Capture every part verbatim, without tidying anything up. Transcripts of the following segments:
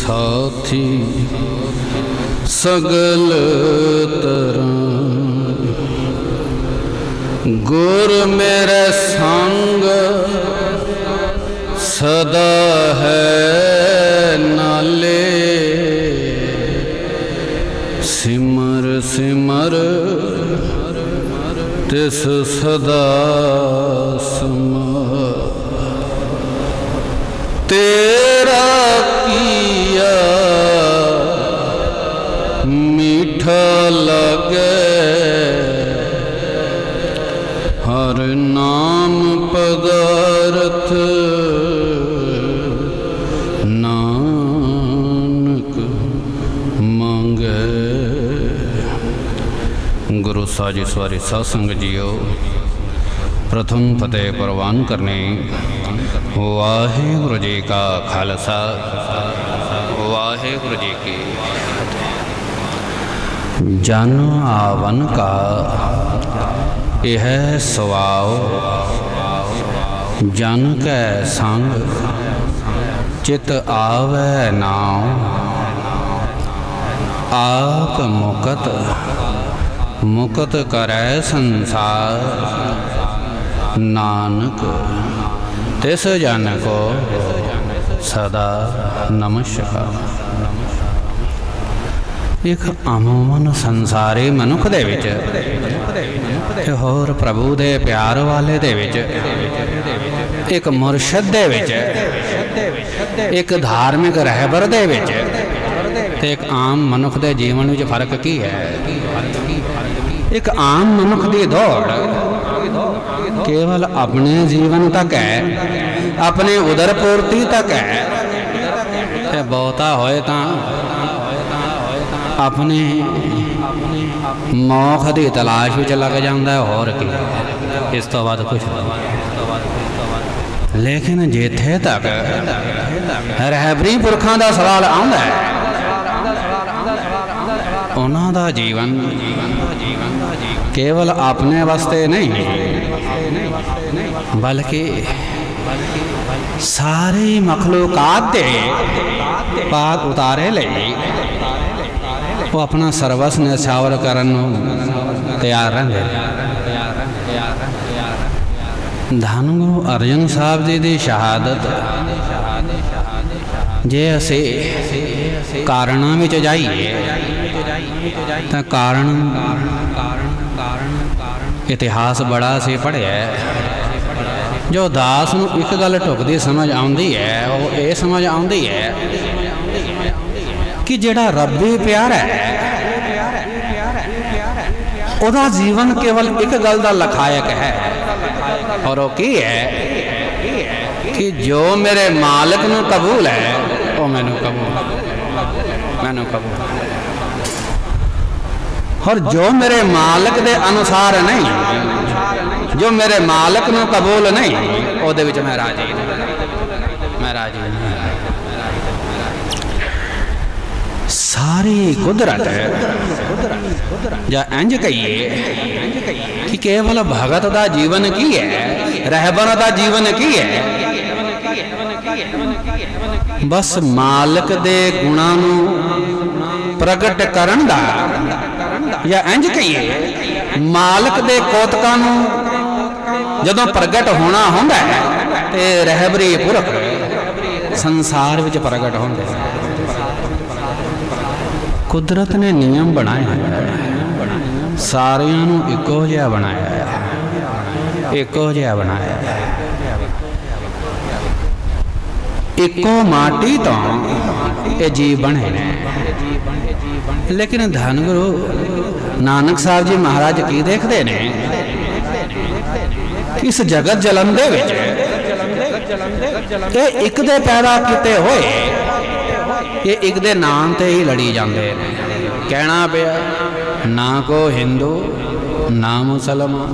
साथी सगल तरह, गुर मेरे संग सदा है नाले, सिमर सिमर तिस सदा समा, तेरा किया मीठा लगे, हर नाम पदार्थ नानक मांगे। गुरु साज सवारी साध संगत जीओ, प्रथम फतेह प्रवान करने वाहिगुरु जी का खालसा वाहिगुरु जी की फतेह। जन आवन का यह स्वभाव, जन कै संग चित आवे नाम, आप मुकत मुकत करे संसार, नानक तिस जन को सदा नमस्कार। एक अमूमन संसारी मनुख दे विच ते होर प्रभु दे प्यार वाले दे विच, एक मुरशद दे विच, एक धार्मिक रहबर दे विच ते एक आम मनुख दे जीवन विच फर्क की है? एक आम मनुख दी दौड़ केवल अपने जीवन तक है, अपने उदर पूर्ति तक है, ते बहुता होए तां अपने मौख की तलाश विच लग जाता है, होर की इस तो बाद कुछ नहीं। लेकिन जिथे तक रहबरी पुरखां दा सवाल आउंदा है, उन्हां दा जीवन केवल अपने वास्ते नहीं, बल्कि सारी मखलूकात दे पाक उतारे लई वो अपना सर्वस न्यौछावर करन नूं तैयार रहंदे। धन गुरु अर्जन साहब जी की शहादत जे असी कारणों में जाइए तो कारण इतिहास बड़ा सी पढ़िया, जो दास नूं एक गल ढुकदी समझ आउंदी है, वो ये समझ आउंदी है कि जिहड़ा रब्बी प्यार है उहदा जीवन केवल एक गल दा लखायक है, और वो की है कि जो मेरे मालिक नूं कबूल है वो मैनूं कबूल मैनूं कबूल, और जो मेरे मालिक दे अनुसार नहीं, जो मेरे मालिक नूं कबूल नहीं, उहदे विच मैं राजी मैं राजी सारी कुदरत या इंज कहिए कि केवल भगत दा जीवन की है, रहबर दा जीवन की है, बस मालिक दे गुणां नूं प्रगट करन दा, या इंज कहिए मालिक दे कोतकां नूं जदों प्रगट होना होंदा है ते रहबरी पुरख संसार विच प्रगट होंदे। कुदरत ने नियम बनाए हैं, सारियां नूं इक्को जिहा बनाया है, इक्को जिहा बनाया है, इक्को माटी तो ये जीव बने ने। लेकिन धन गुरु नानक साहब जी महाराज की देखते ने, इस जगत जलन दे विच ये एक दे पैदा किते होए ये एक दे नाम ते ही लड़ी जाते हैं। कहना पिया ना को हिंदू ना मुसलमान,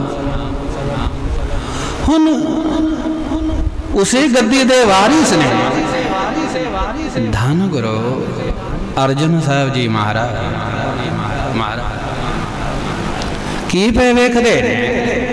हुन उसी गद्दी दे वारिस ने धन गुरु अर्जन साहब जी महाराज महाराज की पे वेखदे ने,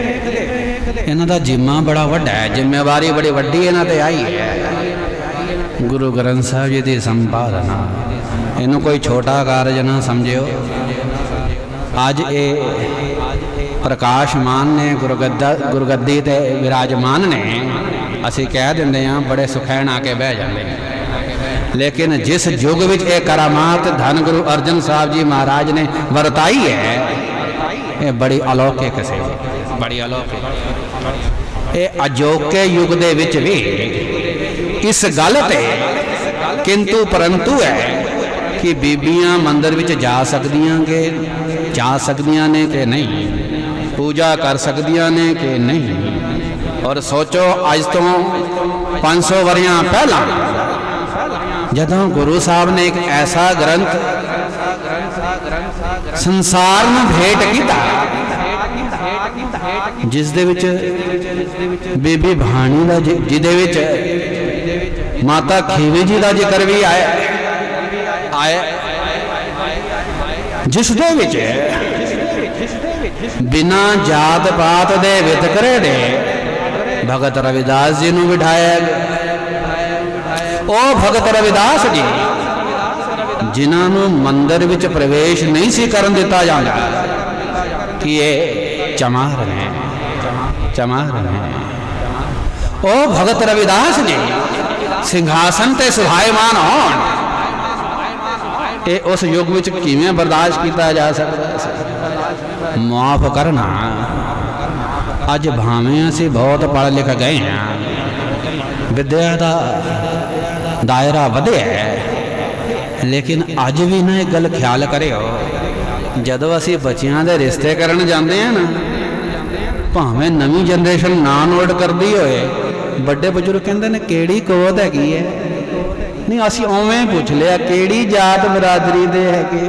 इन्हां दा जिम्मा बड़ा वड्डा है, जिम्मेवारी बड़ी वड्डी इन्हां ते आई है। गुरु ग्रंथ साहिब जी की संपादना इनू कोई छोटा कारज ना समझियो। अज ये प्रकाशमान ने गुरगद्दा गुरगद्दी ते विराजमान ने, असी कह देंगे हाँ बड़े सुखैन आके बह जाते हैं, लेकिन जिस युग विच ये करामात धन गुरु अर्जन साहब जी महाराज ने वरताई है, ये बड़ी अलौकिक से बड़ी अलौकिक। ये अजोके युग दे विच भी इस गल ते किंतु परंतु है कि बीबियां मंदिर विच जा सकदियां के जा सकदियां ने कि नहीं, पूजा कर सकदियां ने कि नहीं। और सोचो अज तो पाँच सौ वरियां पहला जदों गुरु साहब ने एक ऐसा ग्रंथ संसार में भेंट किया जिस दे विच बीबी भाणी का जिदे विच माता खीवी जी का जिक्र भी आया आया जिस दे विच बिना जात पात दे वितकरे दे भगत रविदास जी नूं बिठाया। ओ भगत रविदास जी जिन्होंने मंदिर विच प्रवेश नहीं सी करन दिता जाता कि ये चमार ने चमार ने ओ भगत रविदास जी सिंघासन ते सुभायमान होण, ये उस युग विच किवें बर्दाश्त किया जा सकता। माफ करना, अज भावें असी बहुत पढ़ लिख गए हैं, विद्या का दायरा वधिया है, लेकिन अज भी ना एक गल ख्याल करियो, जदों असी बच्चियां दे रिश्ते करन जांदे हैं ना, भावें नवीं जनरेशन ना नोट करती होए, बड़े बजुर्ग कहते ने केड़ी कोद हैगी है, नहीं असी उवें पूछ लिया केड़ी जात बरादरी दे हैगे।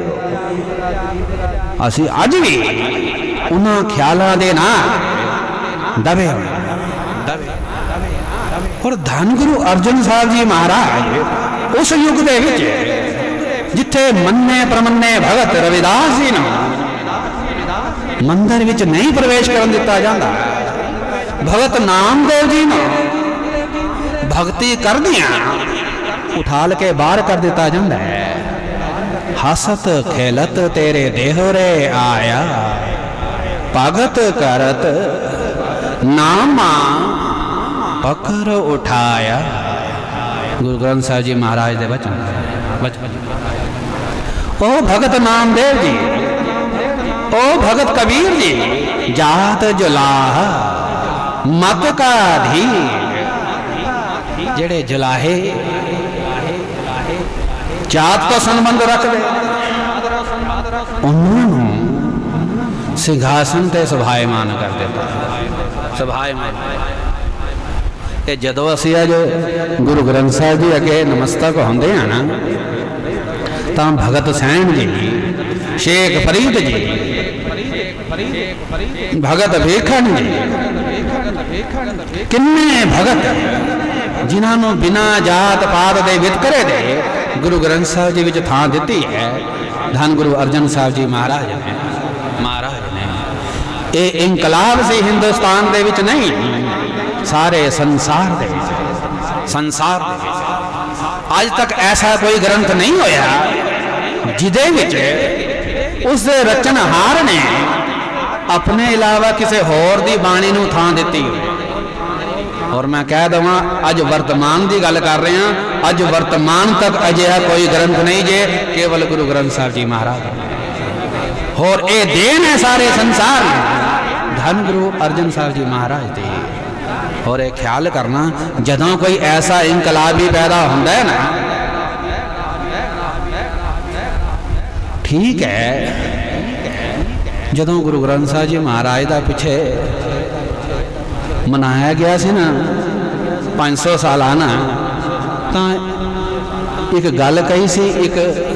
असी अज भी उन्हां ख्यालां दे ना दबे दबे। और धन गुरु अर्जन साहब जी महाराज उस युग दे विच जिथे मन्ने प्रमन्ने भगत रविदास जी नूं मंदिर विच नहीं प्रवेश करन दिता जांदा, भगत नामदेव जी नूं भगती करदियां उठाल के बाहर कर दिता जांदा है। हसत खेलत तेरे देहरे आया, भगत करत नामा पकड़ उठाया। गुरु ग्रंथ साहिब जी महाराज दे वचन वचन ओ भगत नामदेव जी, ओ भगत कबीर जी, जात जुलाह मत का धी, जेड़े जुलाहे जात तो संबंध रखते उन्होंने सिंघासन ते सुभायमान कर देता। सुभायमान ये जदों असी अज गुरु ग्रंथ साहिब जी अगे नमस्तक होंदे हैं ना, तो भगत सैन जी, शेख फरीद जी, भगत भेखन जी, किन्ने भगत जिन्होंने बिना जात पात दे वितकरे दे गुरु ग्रंथ साहिब जी विच थां दिती है। धन गुरु अर्जन साहिब जी महाराज ने महाराज ने ये इंकलाब से हिंदुस्तान दे विच नहीं, सारे संसार दे संसार दे आज तक ऐसा कोई ग्रंथ नहीं होया जिदे विच उस रचनहार ने अपने अलावा किसी होर दी बाणी नूं थां दिती। और मैं कह दवा अज वर्तमान की गल कर रहे हैं, अज वर्तमान तक अजिहा कोई ग्रंथ नहीं जे केवल गुरु ग्रंथ साहिब जी महाराज। और ये देन है सारे संसार में धन गुरु अर्जन साहिब जी महाराज दी। और ये ख्याल करना जदों कोई ऐसा इनकलाबी पैदा होंदा है ना, ठीक है जदों गुरु ग्रंथ साहिब जी महाराज का पिछे मनाया गया सी ना पाँच सौ सालाना, तो एक गल कही सी एक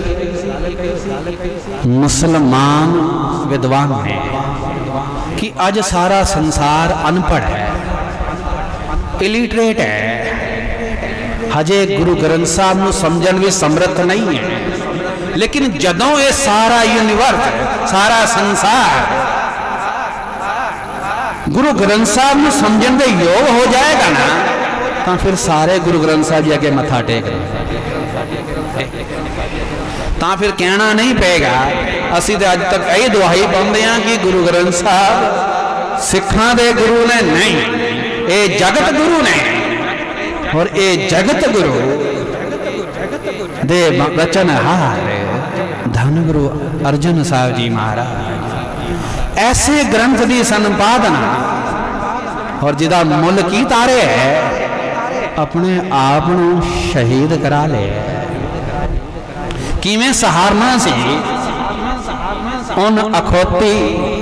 मुसलमान विद्वान ने कि अज सारा संसार अनपढ़ है, इलिटरेट है, हजे गुरु ग्रंथ साहब नूं समझण भी समर्थ नहीं है। लेकिन जदों ये सारा यूनिवर्स सारा संसार गुरु ग्रंथ साहब में समझण दे योग हो जाएगा ना, तो फिर सारे गुरु ग्रंथ साहब जी अगे मत्था टेक तो फिर कहना नहीं पेगा। असी तो अज तक यही दुहाई पाते हैं कि गुरु ग्रंथ साहब सिखां दे गुरु ने नहीं, ये जगत गुरु ने, और ये जगत गुरु दे बचन हार धन गुरु अर्जन साहब जी महाराज। ऐसे ग्रंथ की संपादना और जिदा मुल की तारे है, अपने आप को शहीद करा ले। किवें सहारना सी उन अखौती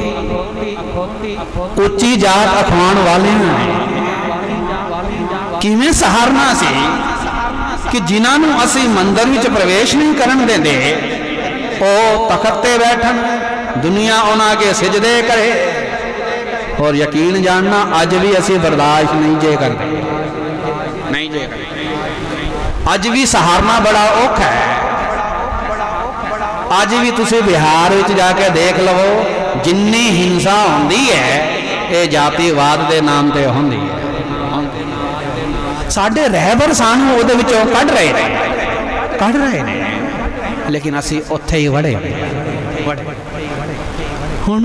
उच्ची जात अखवाण वाले ने, किवें सहारना सी कि जिन्होंने असी मंदिर में प्रवेश नहीं करन देंदे, ओ तखत ते बैठन, दुनिया उन्हां अगे सिजदे करे। और यकीन जानना अज भी असी बर्दाश्त नहीं जे करते, नहीं जे करते। अज भी सहारना बड़ा औखा है। अज भी तुसी बिहार विच जाके देख लवो, जिन्नी हिंसा होंदी है ये जातिवाद के नाम पर होंदी है। साडे रहबर सानू उहदे विचों कढ रहे ने, कढ रहे ने, लेकिन असी उत्थे ही वड़े हुण।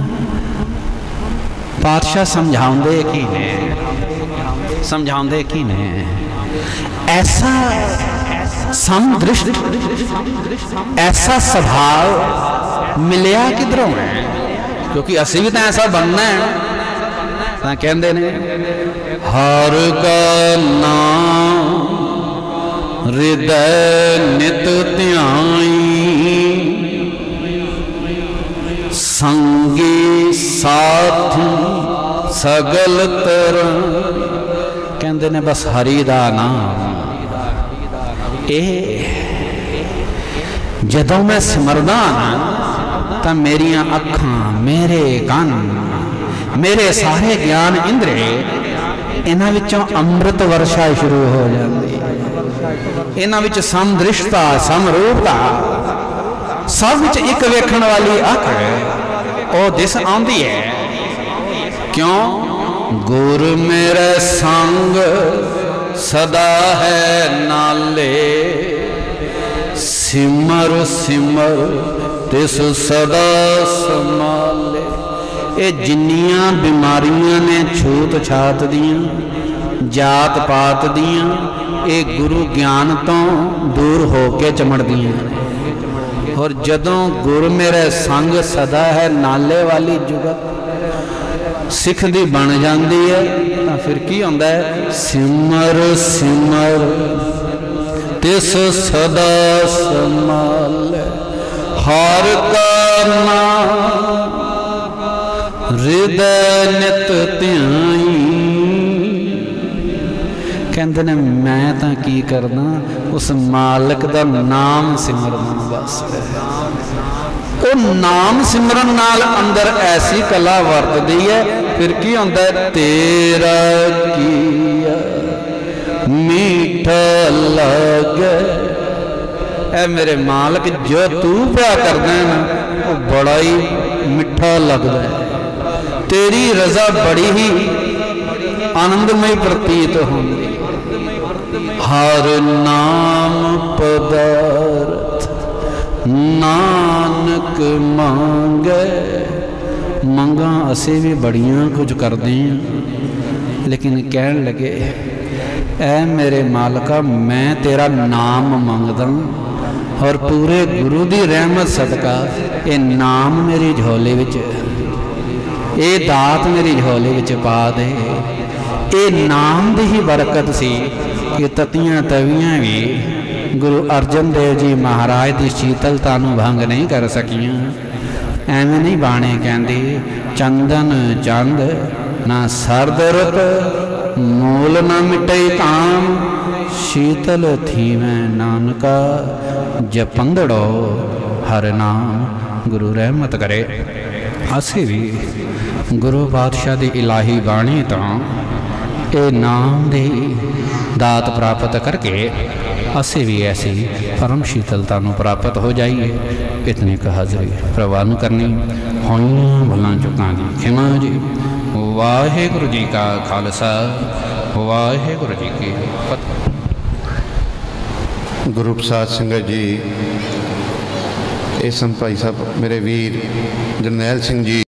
पातशाह समझाउंदे की ने, समझाउंदे की ने, ऐसा समदृष्ट, ऐसा स्वभाव मिलिया किधरों है? क्योंकि असी भी तो ऐसा बनना है। कहते ने हर का नाम हृदय नित ध्याई, संगी साथी सगल तरह। कहते ने बस हरि दा नाम ए जदों मैं सिमरदा ना तो मेरिया अखां, मेरे कान, मेरे सारे ज्ञान इंद्रे इन्हां विचों अमृत वर्षा शुरू हो जाती। इन्हां विच समदृष्टता, समरूपता, सब विच एक वेखण वाली अख ओ दिस आउंदी है। क्यों? गुर मेरे संग सदा है नाले, सिमर सिमर तिस सदा संभाले। ये जिन्नियां बीमारियां ने छूत छात दियां, जात पात दियां, ये गुरु ज्ञान तो दूर हो के चमड़दियां। और जदों गुरु मेरे संग सदा है नाले वाली जुगत सिख दी बन जाती है, तो फिर की होंदा है? सिमर सिमर तिस सदा संभाले, हर का नाम हृदय नित ध्याई। कहते ने मैं तो की करना, उस मालिक का नाम सिमरना। बस वो नाम सिमरन नाल अंदर ऐसी कला वरतदी है। फिर की होंदा है? तेरा किया मीठा लगे। ऐ मेरे मालिक जो तू प्या करदा है ना, वो बड़ा ही मिठा लगता है। तेरी रजा बड़ी ही आनंदमय प्रतीत होंदी। हर नाम पदार्थ नानक मांगे। मंगा असी भी बड़ियां कुछ करते हैं, लेकिन कहन लगे ऐ मेरे मालका मैं तेरा नाम मंगदा, और पूरे गुरु की रहमत सदका ये नाम मेरी झोले विच, ये दात मेरी झोले विच पा दे। ये नाम की ही बरकत सी कि ततियां तवियां भी गुरु अर्जन देव जी महाराज की शीतलता नूं भंग नहीं कर सकियां। एवें नहीं बाणे कहंदे चंदन चंद ना सरद रुत, मूल न मिटे काम, शीतल थी मैं नानका, जपंदड़ो हर नाम। गुरु रहमत करे असी भी गुरु पातशाह की इलाही बाणी तो ये नाम की दात प्राप्त करके असी भी ऐसी परम शीतलता प्राप्त हो जाइए। इतनी का हाजरी प्रवान करनी होइयां भुलां चुकां दी खिमा जी। वाहिगुरु जी का खालसा वाहिगुरू जी की फतेह। गुरु प्रसाद सिंह जी, ये सन भाई साहब मेरे वीर जरनैल सिंह जी।